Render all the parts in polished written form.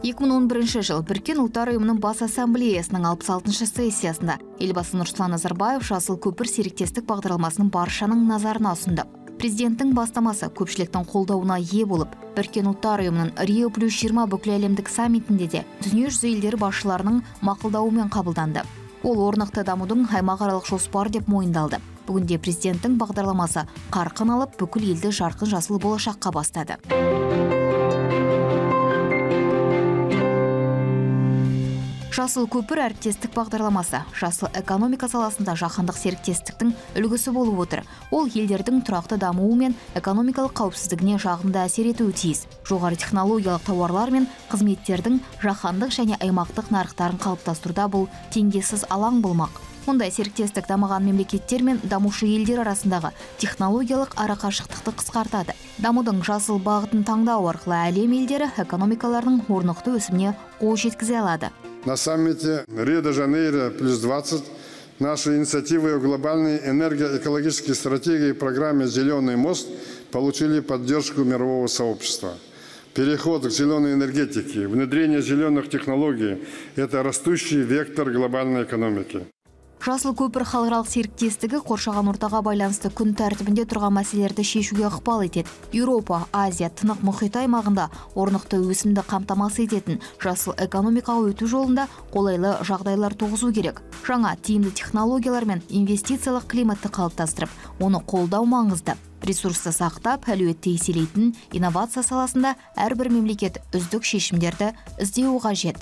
2011 жыл Біріккен Ұлттар Ұйымының Бас Ассамблеясының 66 сессиясында елбасы Нұрсұлтан Назарбаев жасыл көпір серіктестік бағдарламасының баршаның назарына ұсынды. Президенттің бастамасы көпшіліктің қолдауына ие болып, Біріккен Ұлттар Ұйымының Рио плюс 20 бүкіләлемдік саммитінде де дүниежүзі елдері басшыларының мақұлдауымен қабылданды. Ол орнықты дамудың аймақаралық жоспар деп мойындалды. Бүгінде президенттің бағдарламасы қарқын алып, бүкіл елді жарқын жасыл болашаққа бастады. Жасыл көпір әріптестік бағдарламасы жасыл экономика саласында жаһандық серіктестіктің үлгісі болып отыр. Ол елдердің тұрақты дамуы мен экономикалық қауіпсіздігіне жағымды әсер етуі тиіс. Жоғары технологиялық тауарлар мен қызметтердің жаһандық және аймақтық нарықтарын қалыптастыруда бұл теңдессіз алаң болмақ. Мұндай серіктестік дамыған мемлекеттер мен дамушы елдер арасындағы технологиялық арақашықтықты қысқартады. Дамудың жасыл бағытын таңдау арқылы әлем елдері экономикаларының орнықты өсіміне қол жеткізе алады. На саммите Рио-де-Жанейро плюс 20 наши инициативы о глобальной энергоэкологической стратегии и программе «Зеленый мост» получили поддержку мирового сообщества. Переход к зеленой энергетике, внедрение зеленых технологий – это растущий вектор глобальной экономики. Жасыл көпір халықаралық серіктестігі қоршаған ортаға байланысты күн тәртібінде тұрған мәселелерді шешуге ықпал етеді. Еуропа, Азия, Тынық мұхит аймағында орнықты өсімді қамтамасыз ететін жасыл экономикаға өту жолында қолайлы жағдайлар туғызу керек. Жаңа тиімді технологиялар мен инвестициялық климатты қалыптастырып, оны қолдау маңызды. Ресурсты сақтап, әлеуетті еселейтін инновация саласында әрбір мемлекет үздік шешімдерді іздеуі қажет.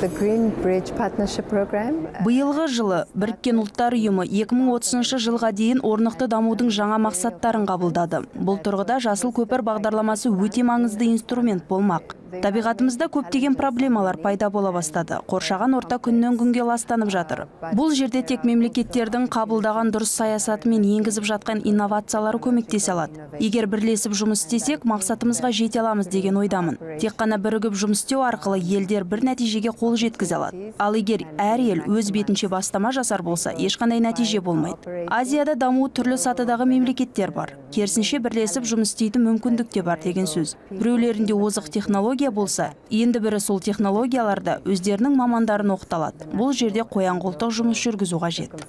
Биылғы жылы Біріккен Ұлттар Ұйымы 2030 жылға дейін орнықты дамудың жаңа мақсаттарын қабылдады. Бұл тұрғыда жасыл көпір бағдарламасы өте маңызды инструмент болмақ. Табиғатымызда көптеген проблемалар пайда бола бастады. Қоршаған орта күннен күнге ластанып жатыр. Бұл жерде тек мемлекеттердің қабылдаған дұрыс саясаты мен енгізіп жатқан инновациялары көмектесе алады. Егер бірлесіп жұмыс істесек, мақсатымызға жете аламыз деген ойдамын. Тек қана бірігіп жұмыс істеу арқылы елдер бір нәтижеге қол жеткізе алады. Ал егер әр ел өз бетінше бастама жасар болса, ешқандай нәтиже болмайды. Азияда даму түрлі сатыдағы мемлекеттер бар. Керісінше бірлесіп жұмыс істейтін мүмкіндік те бар деген сөз. Біреулерінде озық технология болса, енді бірі сол технологияларда өздерінің мамандарын оқыталады. Бұл жерде қоян-қолтық жұмыс жүргізу қажет.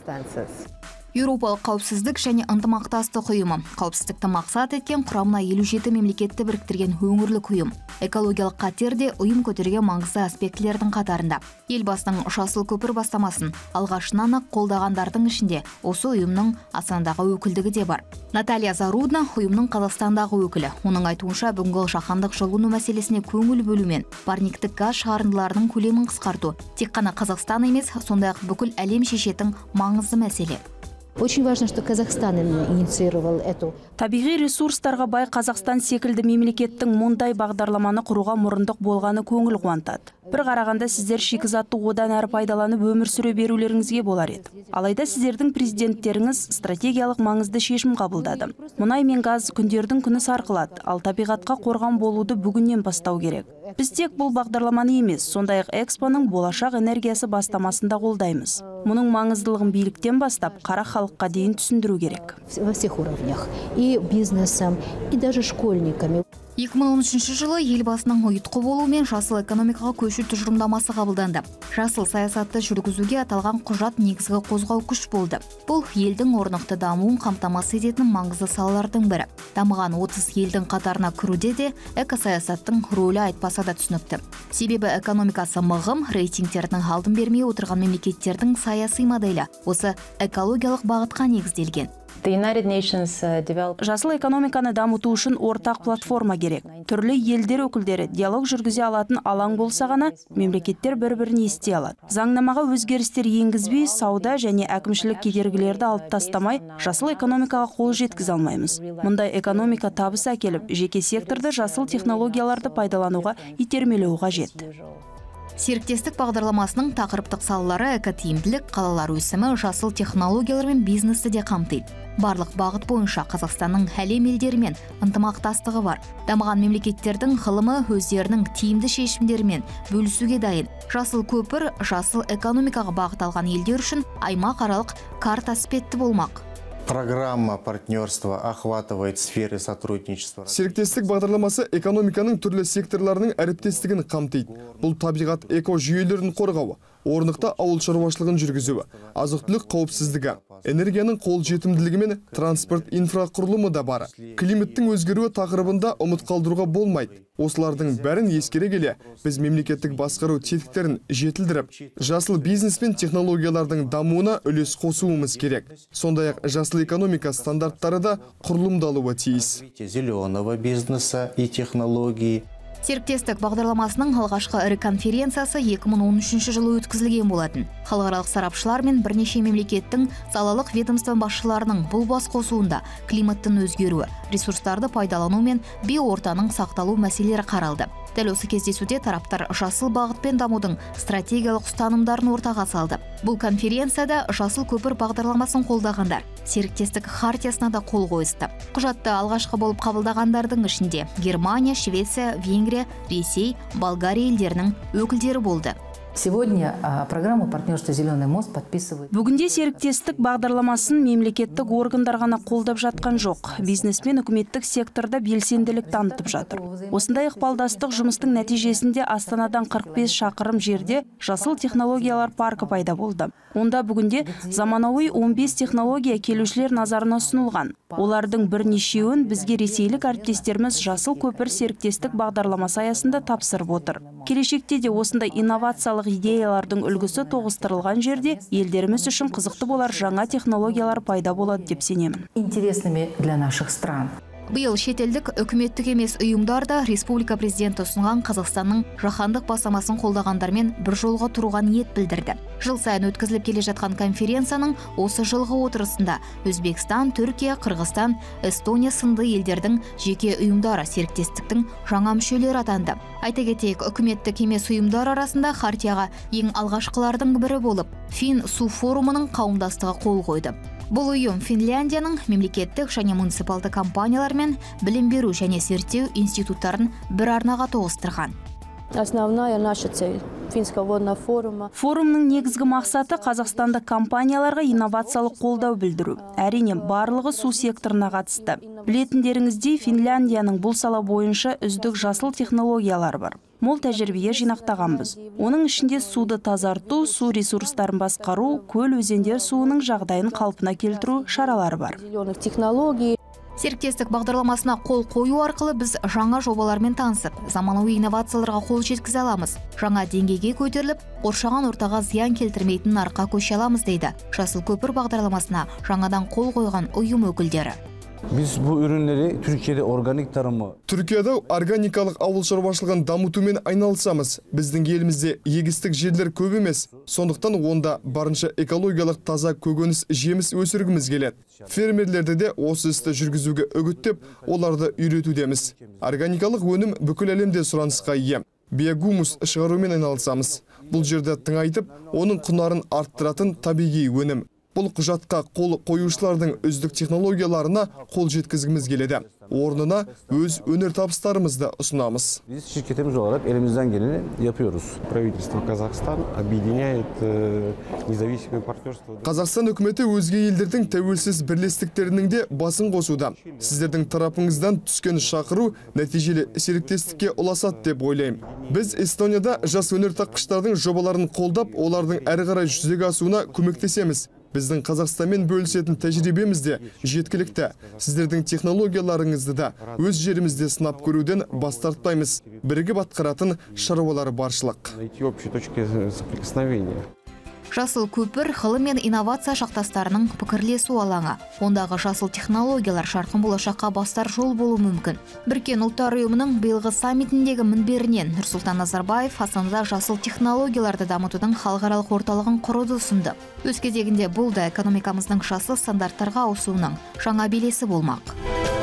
Еуропалық қауіпсіздік және ынтымақтастық ұйымы қауіпсіздікті мақсат еткен құрамына 57 мемлекетті біріктірген өңірлік ұйым. Экологиялық қатерде ұйым көтерген маңызды аспектілердің қатарында. Елбасының жасыл көпір бастамасын алғашынан-ақ қолдағандардың ішінде осы ұйымның Астанадағы өкілдігі де бар. Наталья Зарудна ұйымның Қазақстандағы өкілі. Оның айтуынша бүгінгі жаһандық жылыну мәселесіне көңіл бөлумен парниктік газ шығарындыларының көлемін қысқарту тек қана Қазақстан емес, сондай-ақ бүкіл әлем шешетін маңызды мәселе. Очень важно, что Казахстан инициировал эту. Табиғи ресурстарға бай Қазақстан секілді мемлекеттің мұндай бағдарламаны құруға мұрындық болғаны көңіл қуантады. Бір қарағанда сіздер шикізатты одан әрі пайдаланып өмір сүре берулеріңізге болар еді. Алайда сіздердің президенттеріңіз стратегиялық маңызды шешім қабылдады. Мұнай мен газ күндердің күні сарқылады, ал табиғатқа қорған болуды бүгіннен бастау керек. Біз тек бұл бағдарламаны емес, сондай-ақ Экспоның болашақ энергиясы бастамасында қолдаймыз. Мұның маңыздылығын биліктен бастап қара халыққа дейін түсіндіру керек. Во всех уровнях. И бизнесом, и даже школьниками. 2013 жылы елбасының ұйытқы болуымен жасыл экономикаға көшу тұжырымдамасы қабылданды. Жасыл саясатты жүргізуге аталған құжат негізгі қозғау күш болды. Бұл елдің орнықты дамуын қамтамасыз ететін маңызды салалардың бірі. Дамыған 30 елдің қатарына кіруде де экосаясаттың рөлі айтпаса да түсінікті. Себебі экономикасы мығым, рейтингтердің алдын бермей отырған мемлекеттердің саяси моделі осы экологиялық бағытқа негізделген. Жасыл экономиканы дамыту үшін ортақ платформа керек. Түрлі елдер өкілдері диалог жүргізе алатын алаң болса ғана мемлекеттер бір-бірін ести алады. Заңнамаға өзгерістер енгізбей, сауда және әкімшілік кедергілерді алып тастамай, жасыл экономикаға қол жеткізе алмаймыз. Мұндай экономика табыс әкеліп, жеке секторды жасыл технологияларды пайдалануға итермелеуі қажет. Серіктестік бағдарламасының тақырыптық салалары экотиімділік, қалалар өсімі, жасыл технологиялар мен бизнесті де қамтиды. Барлық бағыт бойынша Қазақстанның әлем елдерімен ынтымақтастығы бар. Дамыған мемлекеттердің ғылымы өздерінің тиімді шешімдерімен бөлісуге дайын. Жасыл көпір, жасыл экономикаға бағыт алған елдер үшін аймақаралық карта іспетті болмақ. Программа партнерства охватывает сферы сотрудничества. Серіктестік бағдарламасы экономиканың түрлі секторларының әріптестігін қамтиды. Бұл табиғат экожүйелерін қорғауы, орнықты ауыл шаруашылығын жүргізуі, азық-түлік қауіпсіздігі, энергияның қолжетімділігі мен транспорт инфрақұрылымы да бар. Климаттың өзгеруі тақырыбында ұмыт қалдыруға болмайды. Осылардың бәрін ескере келе, біз мемлекеттік басқару тетіктерін жетілдіріп, жасыл бизнес пен технологиялардың дамуына үлес қосуымыз керек. Сондай-ақ жасыл экономика стандарттары да құрылымдалуы тиіс. Зеленого бизнеса и технологий. Серіктестік бағдарламасының алғашқы ірі конференциясы 2013 жылы өткізілген болатын. Халықаралық сарапшылар мен бірнеше мемлекеттің салалық ведомство басшыларының бұл бас қосуында климаттың өзгеруі, ресурстарды пайдалану мен биоортаның сақталу мәселелері қаралды. Дәл осы кездесуде тараптар жасыл бағытпен дамудың стратегиялық ұстанымдарын ортаға салды. Бұл конференцияда жасыл көпір бағдарламасын қолдағандар серіктестік хартиясына да қол қойысты. Құжатты алғашқы болып қабылдағандардың ішінде Германия, Швеция, Венгрия, Ресей, Болгария елдерінің өкілдері болды. Сегодня программу партнерства «Зеленый мост» подписывает. Бүгінде серіктестік бағдарламасын мемлекеттік органдар ғана қолдап жатқан жоқ. Бизнес пен үкіметтік секторда белсенділік танытып жатыр. Осындай ықпалдастық жұмыстың нәтижесінде Астанадан 45 шақырым жерде жасыл технологиялар паркі пайда болды. Онда бүгінде заманауи 15 технология келушілер назарына ұсынылған. Олардың бірнешеуін бізге ресейлік әріптестеріміз жасыл көпір серіктестік бағдарламасы аясында тапсырып отыр. Келешекте де осындай инновациялық идеялардың үлгісі тоғыстырылған жерде елдеріміз үшін қызықты болар жаңа технологиялар пайда болады деп сенемін. Интересными для наших стран. Биыл шетелдік үкіметтік емес ұйымдар да республика президенті ұсынған Қазақстанның жаһандық бастамасын қолдағандармен бір жолға тұруға ниет білдірді. Жыл сайын өткізіліп келе жатқан конференцияның осы жылғы отырысында Өзбекстан, Түркия, Қырғызстан, Эстония сынды елдердің жеке ұйымдары серіктестіктің жаңа мүшелері атанды. Айта кетейік, үкіметтік емес ұйымдар арасында хартияға ең алғашқылардың бірі болып, Фин су форумының қауымдастығы қол қойды. Бұл ұйым Финляндияның мемлекеттік және муниципалды компаниялар мен білім беру және зерттеу институттарын бір арнаға тоғыстырған. Основная наша цель Финского водного форума. Форумның негізгі мақсаты қазақстандық компанияларға инновациялық қолдау білдіру. Әрине, барлығы су секторына қатысты. Білетіндеріңіздей, Финляндияның бұл сала бойынша үздік жасыл технологиялар бар. Мол тәжірибе жинақтағанбыз. Оның ішінде суды тазарту, су ресурстарын басқару, көл өзендер суының жағдайын қалпына келтіру шаралары бар. Зеленых технологий. Серіктестік бағдарламасына қол қою арқылы біз жаңа жобалармен танысып, заманауи инновацияларға қол жеткізе аламыз. Жаңа деңгейге көтеріліп, қоршаған ортаға зиян келтірмейтін нарыққа көше аламыз дейді Жасыл көпір бағдарламасына жаңадан қол қойған ұйым өкілдері. Biz bu ürünleri Türkiye'de organik tarımı. Түркияда органикалық ауыл шаруашылығын дамытумен айналысамыз. Біздің елімізде егістік жерлер көп емес. Сондықтан онда барынша экологиялық таза көкөніс жеміс өсіргіміз келеді. Фермерлерді де осы істі жүргізуге үгіттеп, оларды үйретудеміз. Органикалық өнім бүкіл әлемде сұранысқа ие. Биогумус шығарумен айналысамыз. Бұл жерде тыңайтып, оның құнарын арттыратын табиғи өнім. Бұл құжатқа қол қоюшылардың үздік технологияларына қол жеткізгіміз келеді. Орнына өз өнертабыстарымызды ұсынамыз. Biz şirketimiz olarak elimizden geleni yapıyoruz. Правительство Казахстан объединяет независимые партнерства. Қазақстан үкіметі өзге елдердің тәуелсіз бірлестіктерінің де басын қосуда. Сіздердің тарапыңыздан түскен шақыру нәтижелі серіктестікке ұласады деп ойлаймын. Біз Эстонияда жас өнертапқыштардың жобаларын қолдап, олардың әрі қарай жүзеге асуына көмектесеміз. Біздің Қазақстанмен бөлісетін тәжірибеміз де жеткілікті. Сіздердің технологияларыңызды да өз жерімізде сынап көруден бас тартпаймыз. Бірігіп атқаратын шаруалар баршылық. Найти общие точки соприкосновения. Жасыл көпір ғылым мен инновация шақтастарының пікірлесу алаңы. Ондағы жасыл технологиялар жарқын болашаққа бастар жол болуы мүмкін. Біріккен ұлттар ұйымының биылғы саммитіндегі мінберінен Нұрсұлтан Назарбаев Астанада жасыл технологияларды дамытудың халықаралық орталығын құруды ұсынды. Өз кезегінде бұл да экономикамыздың жасыл стандарттарға ауысуының жаңа белесі болмақ.